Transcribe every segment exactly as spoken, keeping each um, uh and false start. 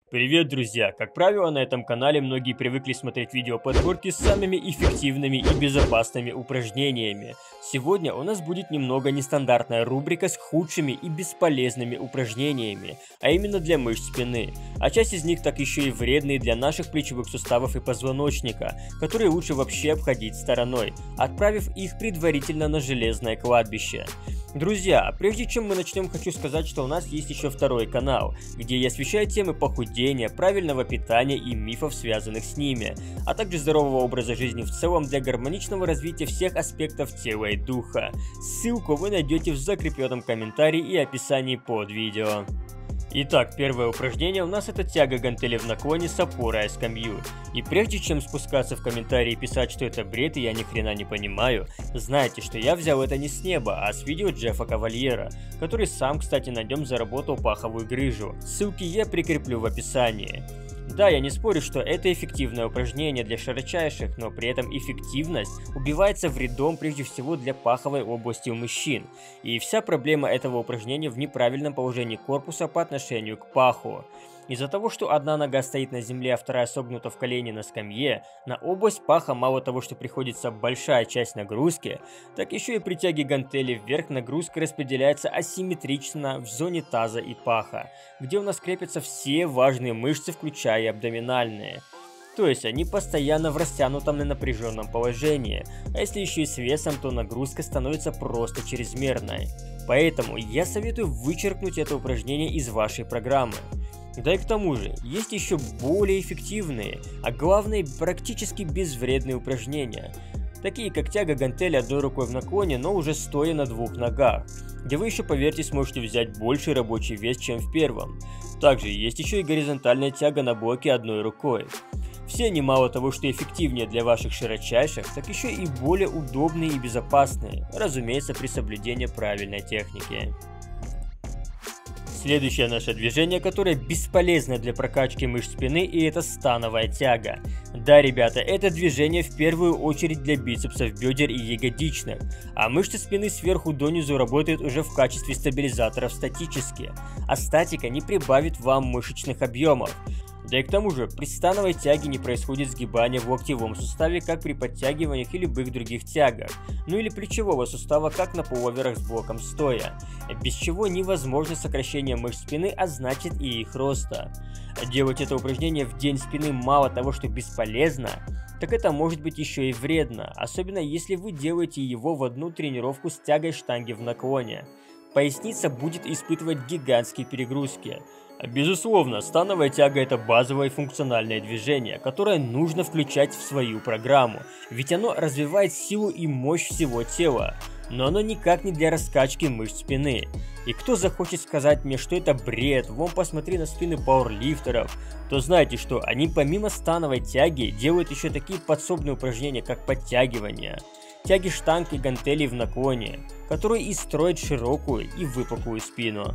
Привет, друзья! Как правило, на этом канале многие привыкли смотреть видео подборки с самыми эффективными и безопасными упражнениями. Сегодня у нас будет немного нестандартная рубрика с худшими и бесполезными упражнениями, а именно для мышц спины. А часть из них так еще и вредные для наших плечевых суставов и позвоночника, которые лучше вообще обходить стороной, отправив их предварительно на железное кладбище. Друзья, прежде чем мы начнем, хочу сказать, что у нас есть еще второй канал, где я освещаю темы похудения, правильного питания и мифов, связанных с ними, а также здорового образа жизни в целом для гармоничного развития всех аспектов тела и духа. Ссылку вы найдете в закрепленном комментарии и описании под видео. Итак, первое упражнение у нас это тяга гантелей в наклоне с опорой о скамью. И прежде чем спускаться в комментарии и писать, что это бред и я ни хрена не понимаю, знайте, что я взял это не с неба, а с видео Джеффа Кавальера, который сам, кстати, на нем заработал паховую грыжу. Ссылки я прикреплю в описании. Да, я не спорю, что это эффективное упражнение для широчайших, но при этом эффективность убивается вредом прежде всего для паховой области у мужчин. И вся проблема этого упражнения в неправильном положении корпуса по отношению к паху. Из-за того, что одна нога стоит на земле, а вторая согнута в колени на скамье, на область паха мало того, что приходится большая часть нагрузки, так еще и при тяге гантели вверх нагрузка распределяется асимметрично в зоне таза и паха, где у нас крепятся все важные мышцы, включая и абдоминальные. То есть они постоянно в растянутом и напряженном положении, а если еще и с весом, то нагрузка становится просто чрезмерной. Поэтому я советую вычеркнуть это упражнение из вашей программы. Да и к тому же, есть еще более эффективные, а главное практически безвредные упражнения, такие как тяга гантели одной рукой в наклоне, но уже стоя на двух ногах, где вы еще, поверьте, сможете взять больший рабочий вес, чем в первом. Также есть еще и горизонтальная тяга на блоке одной рукой. Все они мало того, что эффективнее для ваших широчайших, так еще и более удобные и безопасные, разумеется, при соблюдении правильной техники. Следующее наше движение, которое бесполезно для прокачки мышц спины, и это становая тяга. Да, ребята, это движение в первую очередь для бицепсов, бедер и ягодичных, а мышцы спины сверху донизу работают уже в качестве стабилизаторов статически, а статика не прибавит вам мышечных объемов. Да и к тому же, при становой тяге не происходит сгибание в локтевом суставе, как при подтягиваниях и любых других тягах, ну или плечевого сустава, как на пуловерах с блоком стоя, без чего невозможно сокращение мышц спины, а значит и их роста. Делать это упражнение в день спины мало того, что бесполезно, так это может быть еще и вредно, особенно если вы делаете его в одну тренировку с тягой штанги в наклоне. Поясница будет испытывать гигантские перегрузки. Безусловно, становая тяга – это базовое функциональное движение, которое нужно включать в свою программу, ведь оно развивает силу и мощь всего тела, но оно никак не для раскачки мышц спины. И кто захочет сказать мне, что это бред, вон посмотри на спины пауэрлифтеров, то знайте, что они помимо становой тяги делают еще такие подсобные упражнения, как подтягивания, тяги штанг и гантелей в наклоне, которые и строят широкую и выпуклую спину.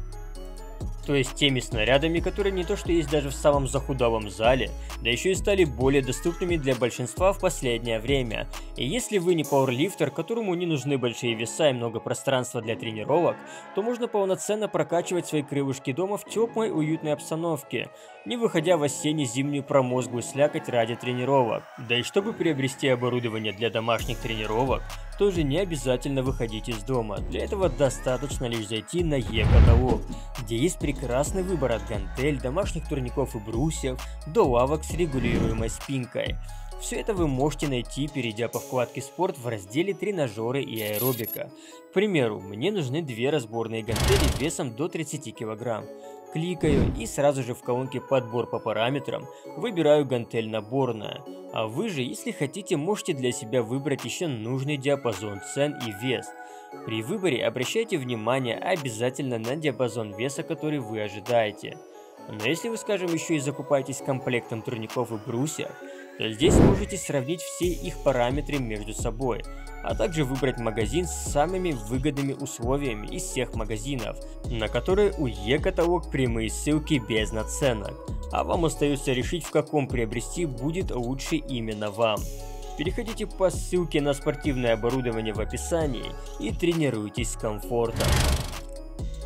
То есть теми снарядами, которые не то что есть даже в самом захудалом зале, да еще и стали более доступными для большинства в последнее время. И если вы не пауэрлифтер, которому не нужны большие веса и много пространства для тренировок, то можно полноценно прокачивать свои крылышки дома в теплой уютной обстановке, не выходя в осенне-зимнюю промозглую слякоть ради тренировок. Да и чтобы приобрести оборудование для домашних тренировок, тоже не обязательно выходить из дома. Для этого достаточно лишь зайти на e-каталог, где есть прекрасный выбор от гантель, домашних турников и брусьев до лавок с регулируемой спинкой. Все это вы можете найти, перейдя по вкладке «Спорт» в разделе «Тренажеры и аэробика». К примеру, мне нужны две разборные гантели весом до тридцати килограмм. Кликаю и сразу же в колонке «Подбор по параметрам» выбираю гантель наборная. А вы же, если хотите, можете для себя выбрать еще нужный диапазон цен и вес. При выборе обращайте внимание обязательно на диапазон веса, который вы ожидаете. Но если вы, скажем, еще и закупаетесь комплектом турников и брусьев, то здесь можете сравнить все их параметры между собой, а также выбрать магазин с самыми выгодными условиями из всех магазинов, на которые у e-каталог прямые ссылки без наценок, а вам остается решить, в каком приобрести будет лучше именно вам. Переходите по ссылке на спортивное оборудование в описании и тренируйтесь с комфортом.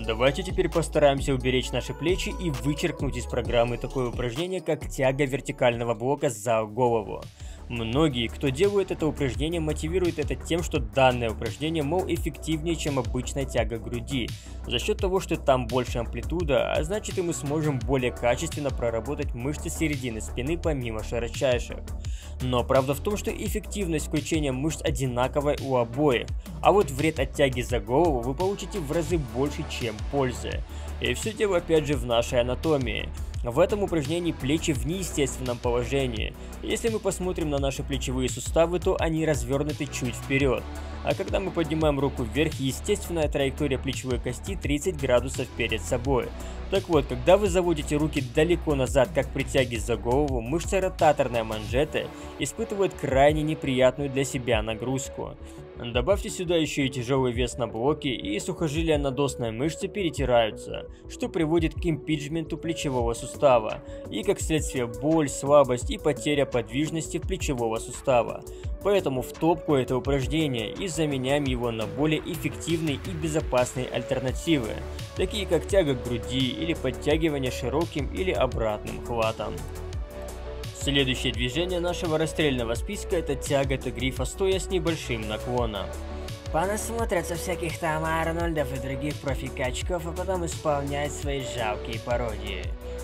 Давайте теперь постараемся уберечь наши плечи и вычеркнуть из программы такое упражнение, как тяга вертикального блока за голову. Многие, кто делает это упражнение, мотивируют это тем, что данное упражнение, мол, эффективнее, чем обычная тяга груди, за счет того, что там больше амплитуда, а значит и мы сможем более качественно проработать мышцы середины спины помимо широчайших. Но правда в том, что эффективность включения мышц одинаковая у обоих, а вот вред от тяги за голову вы получите в разы больше, чем пользы. И все дело опять же в нашей анатомии. В этом упражнении плечи в неестественном положении. Если мы посмотрим на наши плечевые суставы, то они развернуты чуть вперед. А когда мы поднимаем руку вверх, естественная траектория плечевой кости тридцать градусов перед собой. Так вот, когда вы заводите руки далеко назад, как при тяге за голову, мышца ротаторной манжеты испытывает крайне неприятную для себя нагрузку. Добавьте сюда еще и тяжелый вес на блоке, и сухожилия надосной мышцы перетираются, что приводит к импиджменту плечевого сустава, и как следствие боль, слабость и потеря подвижности плечевого сустава. Поэтому в топку это упражнение и заменяем его на более эффективные и безопасные альтернативы, такие как тяга к груди или подтягивание широким или обратным хватом. Следующее движение нашего расстрельного списка — это тяга Т-грифа стоя с небольшим наклоном. Понасмотрятся всяких там Арнольдов и других профи-качков, а потом исполняют свои жалкие пародии.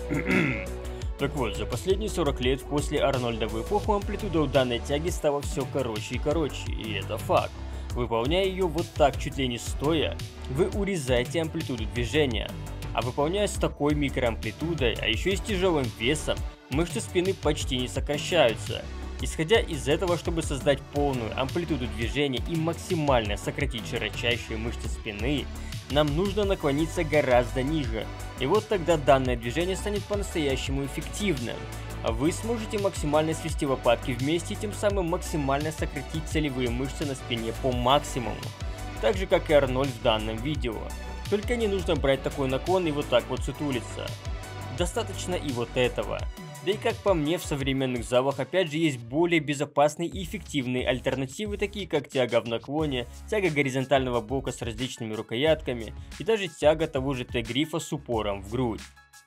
Так вот, за последние сорок лет после Арнольда в эпоху амплитуда у данной тяги стала все короче и короче, и это факт. Выполняя ее вот так, чуть ли не стоя, вы урезаете амплитуду движения. А выполняя с такой микроамплитудой, а еще и с тяжелым весом, мышцы спины почти не сокращаются. Исходя из этого, чтобы создать полную амплитуду движения и максимально сократить широчайшие мышцы спины, нам нужно наклониться гораздо ниже. И вот тогда данное движение станет по-настоящему эффективным. Вы сможете максимально свести лопатки вместе и тем самым максимально сократить целевые мышцы на спине по максимуму. Так же как и Арнольд в данном видео. Только не нужно брать такой наклон и вот так вот сутулиться. Достаточно и вот этого. Да и как по мне, в современных залах опять же есть более безопасные и эффективные альтернативы, такие как тяга в наклоне, тяга горизонтального блока с различными рукоятками и даже тяга того же Т-грифа с упором в грудь.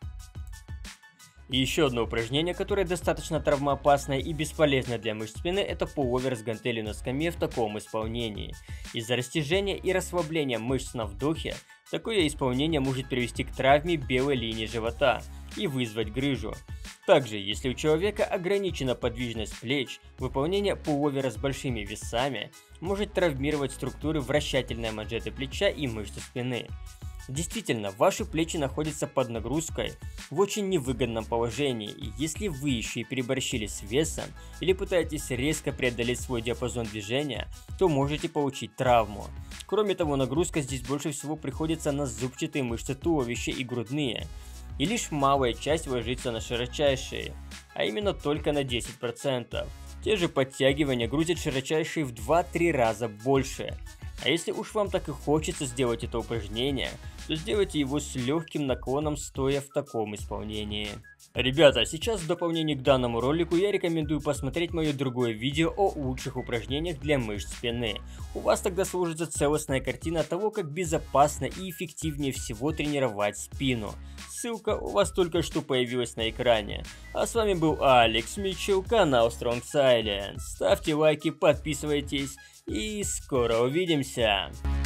И еще одно упражнение, которое достаточно травмоопасное и бесполезное для мышц спины, это пуловер с гантелью на скамье в таком исполнении. Из-за растяжения и расслабления мышц на вдохе, такое исполнение может привести к травме белой линии живота и вызвать грыжу. Также, если у человека ограничена подвижность плеч, выполнение пуловера с большими весами может травмировать структуры вращательной манжеты плеча и мышцы спины. Действительно, ваши плечи находятся под нагрузкой в очень невыгодном положении, и если вы еще и переборщили с весом или пытаетесь резко преодолеть свой диапазон движения, то можете получить травму. Кроме того, нагрузка здесь больше всего приходится на зубчатые мышцы туловища и грудные, и лишь малая часть ложится на широчайшие, а именно только на десять процентов. Те же подтягивания грузят широчайшие в два-три раза больше. А если уж вам так и хочется сделать это упражнение, то сделайте его с легким наклоном, стоя в таком исполнении. Ребята, сейчас в дополнение к данному ролику я рекомендую посмотреть мое другое видео о лучших упражнениях для мышц спины. У вас тогда сложится целостная картина того, как безопасно и эффективнее всего тренировать спину. Ссылка у вас только что появилась на экране. А с вами был Алекс Митчелл, канал Strong Silence. Ставьте лайки, подписывайтесь и скоро увидимся.